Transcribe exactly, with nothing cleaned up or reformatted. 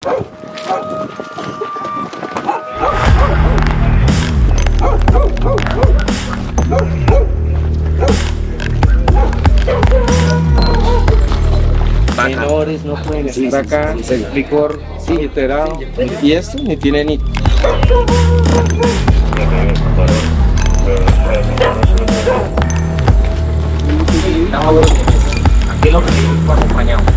Menores no pueden estar acá, el licor filtrado y esto ni tiene ni... Aquí lo que acompañamos.